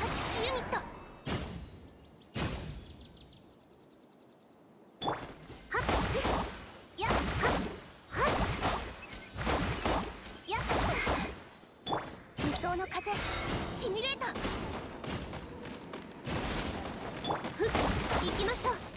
発式ユニット。はっやっはっはっやっ理想の風シミュレート。ふっ行きましょう。